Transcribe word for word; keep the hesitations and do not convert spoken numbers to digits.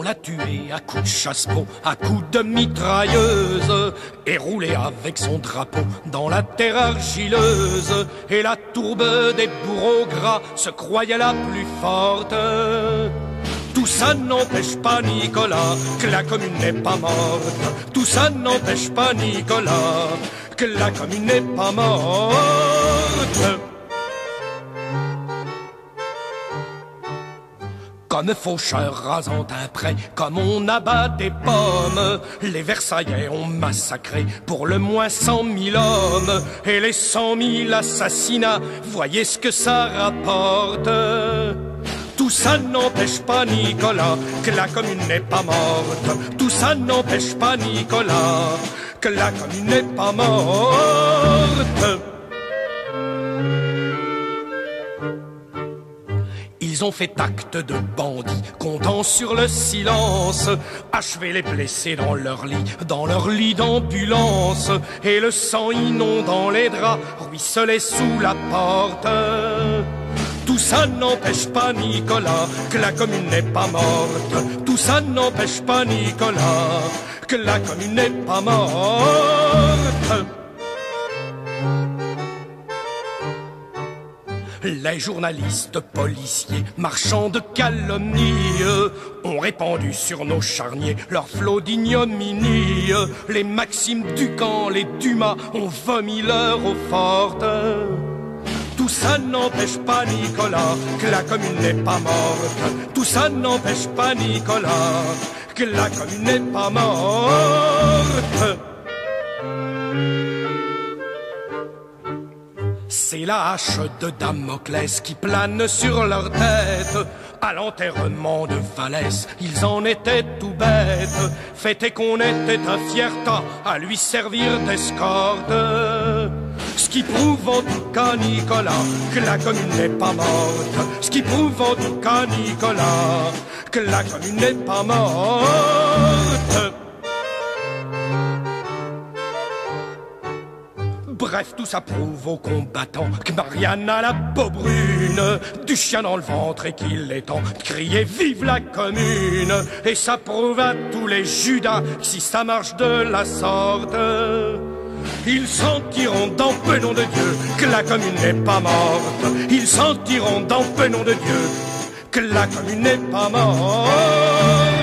l'a tué à coups de chasse-peau, à coups de mitrailleuse, et roulé avec son drapeau dans la terre argileuse. Et la tourbe des bourreaux gras se croyait la plus forte. Tout ça n'empêche pas Nicolas que la commune n'est pas morte. Tout ça n'empêche pas Nicolas que la commune n'est pas morte. Comme faucheur rasant un pré, comme on abat des pommes, les Versaillais ont massacré pour le moins cent mille hommes. Et les cent mille assassinats, voyez ce que ça rapporte. Tout ça n'empêche pas Nicolas que la commune n'est pas morte. Tout ça n'empêche pas Nicolas que la commune n'est pas morte. Ils ont fait acte de bandits, comptant sur le silence, achevé les blessés dans leur lit, dans leur lit d'ambulance, et le sang inondant les draps ruisselait sous la porte. Tout ça n'empêche pas Nicolas que la commune n'est pas morte. Tout ça n'empêche pas Nicolas que la commune n'est pas morte. Les journalistes, policiers, marchands de calomnie ont répandu sur nos charniers leur flot d'ignominie. Les Maximes Ducamp, les Dumas ont vomi leur eau forte. Tout ça n'empêche pas Nicolas que la commune n'est pas morte. Tout ça n'empêche pas Nicolas que la commune n'est pas morte. C'est la hache de Damoclès qui plane sur leur tête. À l'enterrement de Vallès, ils en étaient tout bêtes. Fait est qu'on était un fier tas à lui servir d'escorte. Ce qui prouve en tout cas, Nicolas, que la commune n'est pas morte. Ce qui prouve en tout cas, Nicolas, que la commune n'est pas morte. Bref, tout ça prouve aux combattants que Marianne a la peau brune, du chien dans le ventre et qu'il est temps de crier vive la commune. Et ça prouve à tous les Judas que si ça marche de la sorte, ils sentiront dans peu nom de Dieu que la commune n'est pas morte. Ils sentiront dans peu nom de Dieu que la commune n'est pas morte.